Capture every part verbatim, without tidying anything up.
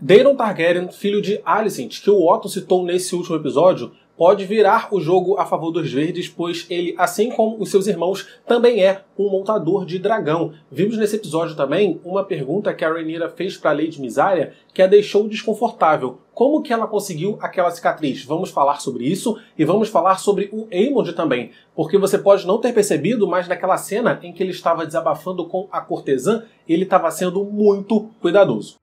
Daeron Targaryen, filho de Alicent, que o Otto citou nesse último episódio, pode virar o jogo a favor dos verdes, pois ele, assim como os seus irmãos, também é um montador de dragão. Vimos nesse episódio também uma pergunta que a Rhaenyra fez para Lady Mysaria que a deixou desconfortável. Como que ela conseguiu aquela cicatriz? Vamos falar sobre isso e vamos falar sobre o Aemond também, porque você pode não ter percebido, mas naquela cena em que ele estava desabafando com a cortesã, ele estava sendo muito cuidadoso.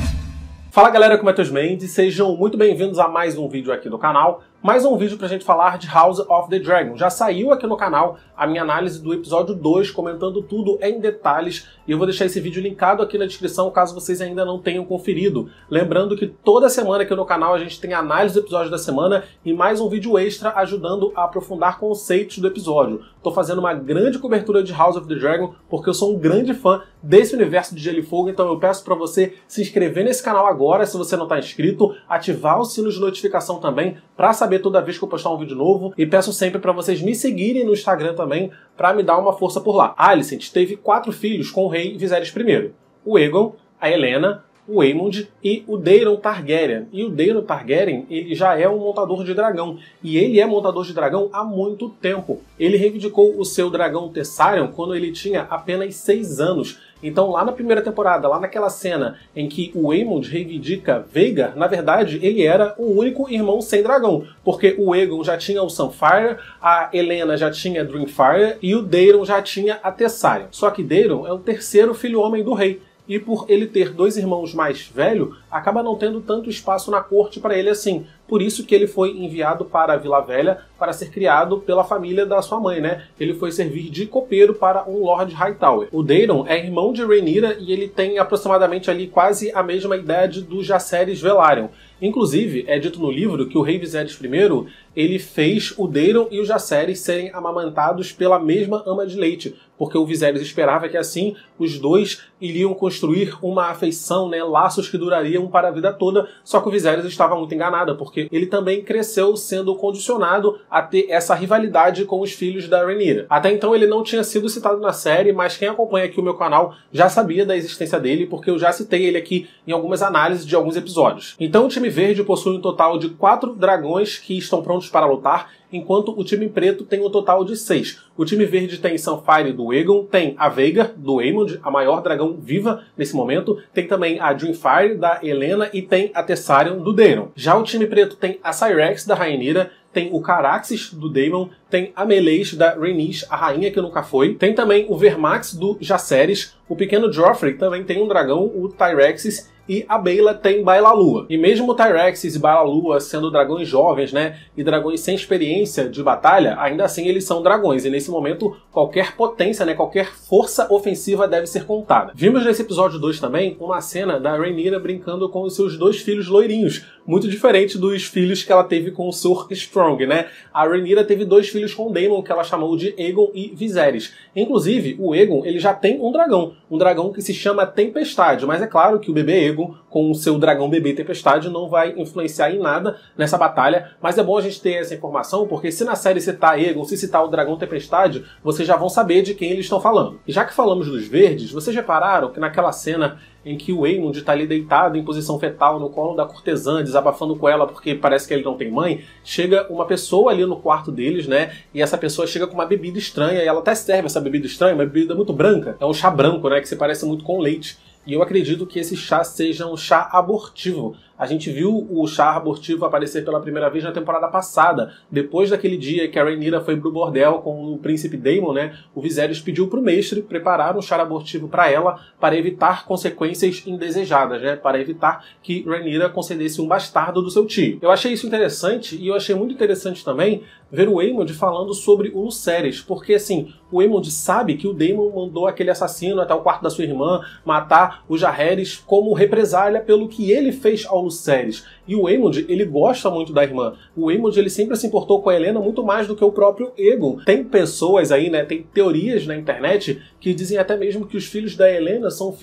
Fala galera, aqui é o Matheus Mendes, sejam muito bem-vindos a mais um vídeo aqui do canal. Mais um vídeo pra gente falar de House of the Dragon. Já saiu aqui no canal a minha análise do episódio dois, comentando tudo em detalhes, e eu vou deixar esse vídeo linkado aqui na descrição caso vocês ainda não tenham conferido. Lembrando que toda semana aqui no canal a gente tem a análise do episódio da semana e mais um vídeo extra ajudando a aprofundar conceitos do episódio. Tô fazendo uma grande cobertura de House of the Dragon porque eu sou um grande fã desse universo de Gelo e Fogo, então eu peço pra você se inscrever nesse canal agora, se você não tá inscrito, ativar o sino de notificação também pra saber toda vez que eu postar um vídeo novo, e peço sempre para vocês me seguirem no Instagram também para me dar uma força por lá. Alicent teve quatro filhos com o rei Viserys I. O Aegon, a Helaena, o Aemond e o Daeron Targaryen. E o Daeron Targaryen, ele já é um montador de dragão. E ele é montador de dragão há muito tempo. Ele reivindicou o seu dragão Tessarion quando ele tinha apenas seis anos. Então lá na primeira temporada, lá naquela cena em que o Aemond reivindica Vhagar, na verdade ele era o único irmão sem dragão. Porque o Aegon já tinha o Sunfyre, a Helaena já tinha Dreamfyre e o Daeron já tinha a Tessarion. Só que Daeron é o terceiro filho homem do rei. E por ele ter dois irmãos mais velhos, acaba não tendo tanto espaço na corte para ele assim. Por isso que ele foi enviado para a Vila Velha para ser criado pela família da sua mãe, né? Ele foi servir de copeiro para um Lord Hightower. O Daeron é irmão de Rhaenyra e ele tem aproximadamente ali quase a mesma idade do Jacerys Velaryon. Inclusive, é dito no livro que o rei Viserys I, ele fez o Daeron e o Jacerys serem amamantados pela mesma ama de leite, porque o Viserys esperava que assim os dois iriam construir uma afeição, né, laços que durariam para a vida toda, só que o Viserys estava muito enganado, porque ele também cresceu sendo condicionado a ter essa rivalidade com os filhos da Rhaenyra. Até então ele não tinha sido citado na série, mas quem acompanha aqui o meu canal já sabia da existência dele, porque eu já citei ele aqui em algumas análises de alguns episódios. Então o time verde possui um total de quatro dragões que estão prontos para lutar, enquanto o time preto tem um total de seis. O time verde tem Sunfyre do Aegon, tem a Vhagar do Aemond, a maior dragão viva nesse momento, tem também a Dreamfyre da Helaena e tem a Tessarion do Daeron. Já o time preto tem a Syrax da Rhaenyra, tem o Caraxes do Daemon, tem a Meleys da Rhaenys, a rainha que nunca foi, tem também o Vermax do Jacerys, o pequeno Joffrey também tem um dragão, o Tyraxes, e a Baela tem Bailalua. E mesmo o Tyraxes e Bailalua sendo dragões jovens, né, e dragões sem experiência de batalha, ainda assim eles são dragões, e nesse momento qualquer potência, né, qualquer força ofensiva deve ser contada. Vimos nesse episódio dois também uma cena da Rhaenyra brincando com os seus dois filhos loirinhos, muito diferente dos filhos que ela teve com o Sir Strong, né? A Rhaenyra teve dois filhos com Daemon, que ela chamou de Aegon e Viserys. Inclusive, o Aegon, ele já tem um dragão, um dragão que se chama Tempestade, mas é claro que o bebê Aegon, com o seu dragão bebê Tempestade, não vai influenciar em nada nessa batalha, mas é bom a gente ter essa informação, porque se na série citar Aegon, se citar o dragão Tempestade, vocês já vão saber de quem eles estão falando. E já que falamos dos verdes, vocês repararam que naquela cena em que o Aemond está ali deitado em posição fetal no colo da cortesã, desabafando com ela porque parece que ele não tem mãe, chega uma pessoa ali no quarto deles, né, e essa pessoa chega com uma bebida estranha, e ela até serve essa bebida estranha, uma bebida muito branca, é um chá branco, né, que se parece muito com leite. E eu acredito que esse chá seja um chá abortivo. A gente viu o chá abortivo aparecer pela primeira vez na temporada passada. Depois daquele dia que a Rhaenyra foi pro bordel com o príncipe Daemon, né, o Viserys pediu pro mestre preparar um chá abortivo para ela, para evitar consequências indesejadas, né, para evitar que Rhaenyra concedesse um bastardo do seu tio. Eu achei isso interessante, e eu achei muito interessante também ver o Aemond falando sobre o Lucerys, porque assim, o Aemond sabe que o Daemon mandou aquele assassino até o quarto da sua irmã matar o Jaehaerys como represália pelo que ele fez ao Lucerys. E o Aemond, ele gosta muito da irmã. O Aemond, ele sempre se importou com a Helaena muito mais do que o próprio Aegon. Tem pessoas aí, né, tem teorias na internet que dizem até mesmo que os filhos da Helaena são filhos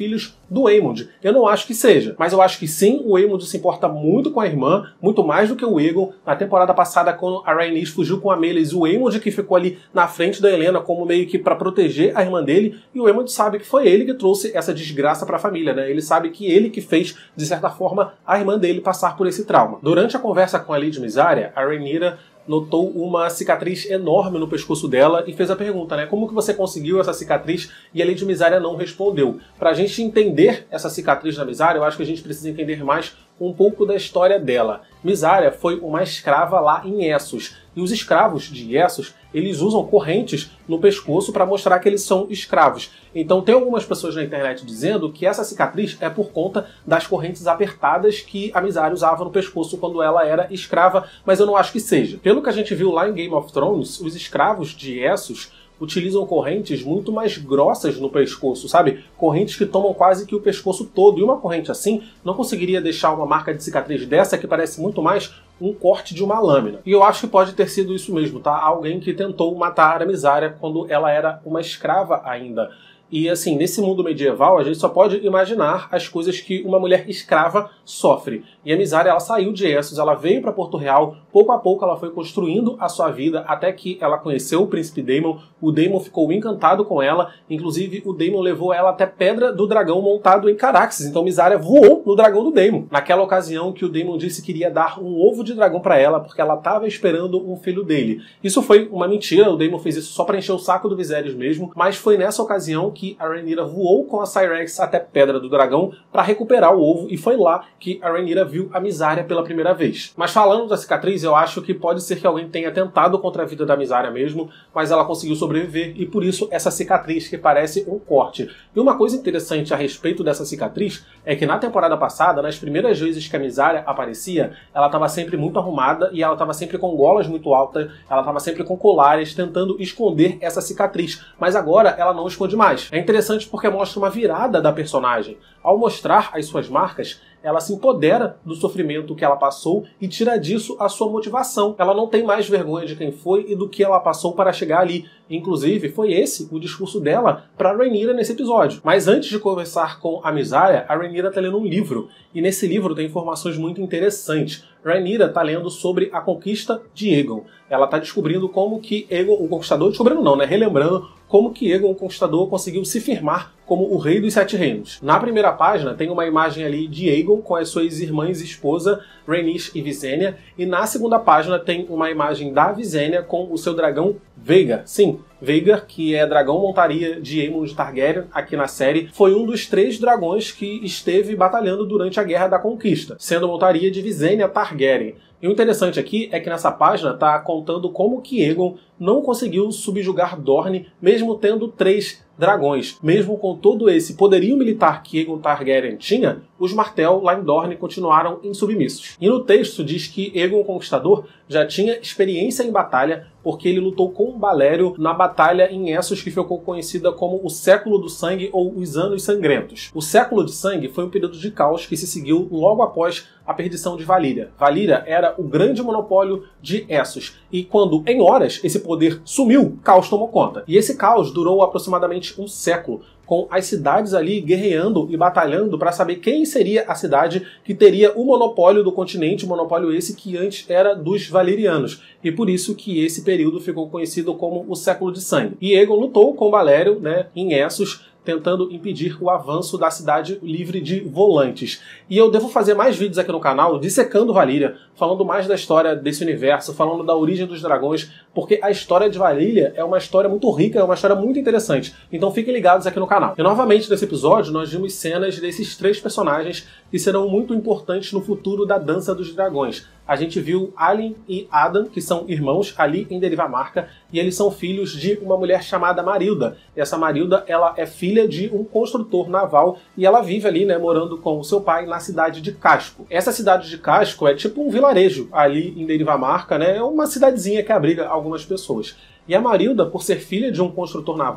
do Aemond. Eu não acho que seja, mas eu acho que sim, o Aemond se importa muito com a irmã, muito mais do que o Aegon. Na temporada passada, quando a Rhaenys fugiu com a Meleys, o Aemond que ficou ali na frente da Helaena como meio que para proteger a irmã dele, e o Aemond sabe que foi ele que trouxe essa desgraça para a família, né? Ele sabe que ele que fez, de certa forma, a irmã dele passar por esse trauma. Durante a conversa com a Lady Mysaria, a Rhaenyra notou uma cicatriz enorme no pescoço dela e fez a pergunta, né? Como que você conseguiu essa cicatriz? E a Lady Mysaria não respondeu. Pra gente entender essa cicatriz da Mysaria, eu acho que a gente precisa entender mais um pouco da história dela. Mysaria foi uma escrava lá em Essos. E os escravos de Essos, eles usam correntes no pescoço para mostrar que eles são escravos. Então tem algumas pessoas na internet dizendo que essa cicatriz é por conta das correntes apertadas que a Mysaria usava no pescoço quando ela era escrava, mas eu não acho que seja. Pelo que a gente viu lá em Game of Thrones, os escravos de Essos utilizam correntes muito mais grossas no pescoço, sabe? Correntes que tomam quase que o pescoço todo. E uma corrente assim não conseguiria deixar uma marca de cicatriz dessa que parece muito mais um corte de uma lâmina. E eu acho que pode ter sido isso mesmo, tá? Alguém que tentou matar a Mysaria quando ela era uma escrava ainda. E assim, nesse mundo medieval, a gente só pode imaginar as coisas que uma mulher escrava sofre. E a Mysaria, ela saiu de Essos, ela veio para Porto Real, pouco a pouco ela foi construindo a sua vida até que ela conheceu o príncipe Daemon. O Daemon ficou encantado com ela, inclusive o Daemon levou ela até Pedra do Dragão montado em Caraxes. Então Mysaria voou no dragão do Daemon. Naquela ocasião que o Daemon disse que iria dar um ovo de dragão para ela, porque ela estava esperando um filho dele. Isso foi uma mentira, o Daemon fez isso só para encher o saco do Viserys mesmo, mas foi nessa ocasião que a Rhaenyra voou com a Syrax até Pedra do Dragão para recuperar o ovo, e foi lá que a Rhaenyra viu a Mysaria pela primeira vez. Mas falando da cicatriz, eu acho que pode ser que alguém tenha tentado contra a vida da Mysaria mesmo, mas ela conseguiu sobreviver, e por isso essa cicatriz que parece um corte. E uma coisa interessante a respeito dessa cicatriz é que na temporada passada, nas primeiras vezes que a Mysaria aparecia, ela estava sempre muito arrumada e ela estava sempre com golas muito altas, ela estava sempre com colares, tentando esconder essa cicatriz. Mas agora ela não esconde mais. É interessante porque mostra uma virada da personagem. Ao mostrar as suas marcas, ela se empodera do sofrimento que ela passou e tira disso a sua motivação. Ela não tem mais vergonha de quem foi e do que ela passou para chegar ali. Inclusive, foi esse o discurso dela para a Rhaenyra nesse episódio. Mas antes de conversar com a Mysaria, a Rhaenyra está lendo um livro. E nesse livro tem informações muito interessantes. Rhaenyra está lendo sobre a conquista de Aegon. Ela está descobrindo como que Aegon, o Conquistador, descobrindo não, né? Relembrando como que Aegon, o Conquistador, conseguiu se firmar como o Rei dos Sete Reinos. Na primeira página tem uma imagem ali de Aegon com as suas irmãs e esposa, Rhaenys e Visenya, e na segunda página tem uma imagem da Visenya com o seu dragão Vhagar. Sim, Vhagar, que é dragão montaria de Aemond Targaryen aqui na série, foi um dos três dragões que esteve batalhando durante a Guerra da Conquista, sendo montaria de Visenya Targaryen. E o interessante aqui é que nessa página está contando como que Aegon não conseguiu subjugar Dorne, mesmo tendo três dragões. Mesmo com todo esse poderio militar que Aegon Targaryen tinha, os Martell lá em Dorne continuaram insubmissos. E no texto diz que Aegon Conquistador já tinha experiência em batalha, porque ele lutou com Balério na batalha em Essos, que ficou conhecida como o Século do Sangue ou os Anos Sangrentos. O Século de Sangue foi um período de caos que se seguiu logo após a perdição de Valíria. Valíria era o grande monopólio de Essos, e quando, em horas, esse poder sumiu, caos tomou conta. E esse caos durou aproximadamente um século, com as cidades ali guerreando e batalhando para saber quem seria a cidade que teria o monopólio do continente, monopólio esse que antes era dos valerianos. E por isso que esse período ficou conhecido como o Século de Sangue. E Aegon lutou com Balério, né, em Essos, tentando impedir o avanço da cidade livre de Volantes. E eu devo fazer mais vídeos aqui no canal dissecando Valíria, falando mais da história desse universo, falando da origem dos dragões, porque a história de Valíria é uma história muito rica, é uma história muito interessante. Então fiquem ligados aqui no canal. E novamente nesse episódio nós vimos cenas desses três personagens que serão muito importantes no futuro da Dança dos Dragões. A gente viu Aelin e Adam, que são irmãos ali em Derivamarca, e eles são filhos de uma mulher chamada Marilda. E essa Marilda, ela é filha de um construtor naval e ela vive ali, né, morando com o seu pai na cidade de Casco. Essa cidade de Casco é tipo um vilarejo ali em Derivamarca, né? É uma cidadezinha que abriga algumas pessoas. E a Marilda, por ser filha de um construtor naval,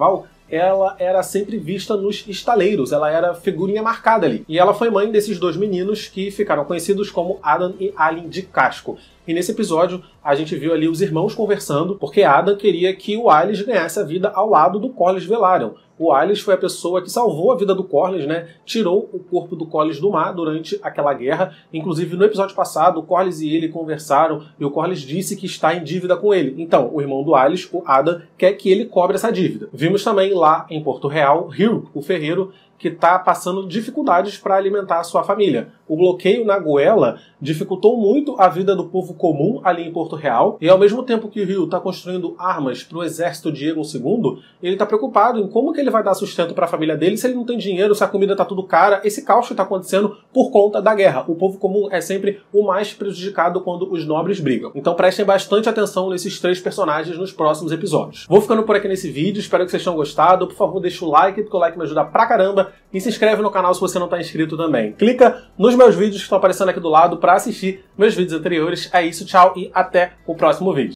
ela era sempre vista nos estaleiros, ela era figurinha marcada ali. E ela foi mãe desses dois meninos que ficaram conhecidos como Adam e Allen de Casco. E nesse episódio a gente viu ali os irmãos conversando, porque Adam queria que o Alis ganhasse a vida ao lado do Corlys Velaryon. O Alis foi a pessoa que salvou a vida do Corlys, né? Tirou o corpo do Corlys do mar durante aquela guerra. Inclusive, no episódio passado, o Corlys e ele conversaram e o Corlys disse que está em dívida com ele. Então, o irmão do Alis, o Adam, quer que ele cobre essa dívida. Vimos também lá em Porto Real, Hugh, o ferreiro, que está passando dificuldades para alimentar a sua família. O bloqueio na goela dificultou muito a vida do povo comum ali em Porto Real, e ao mesmo tempo que o Hugh está construindo armas para o exército de Aegon segundo, ele está preocupado em como que ele vai dar sustento para a família dele se ele não tem dinheiro, se a comida está tudo cara. Esse caos está acontecendo por conta da guerra. O povo comum é sempre o mais prejudicado quando os nobres brigam. Então prestem bastante atenção nesses três personagens nos próximos episódios. Vou ficando por aqui nesse vídeo, espero que vocês tenham gostado. Por favor, deixa o like, porque o like me ajuda pra caramba. E se inscreve no canal se você não está inscrito também. Clica nos meus vídeos que estão aparecendo aqui do lado para assistir meus vídeos anteriores. É isso, tchau e até o próximo vídeo.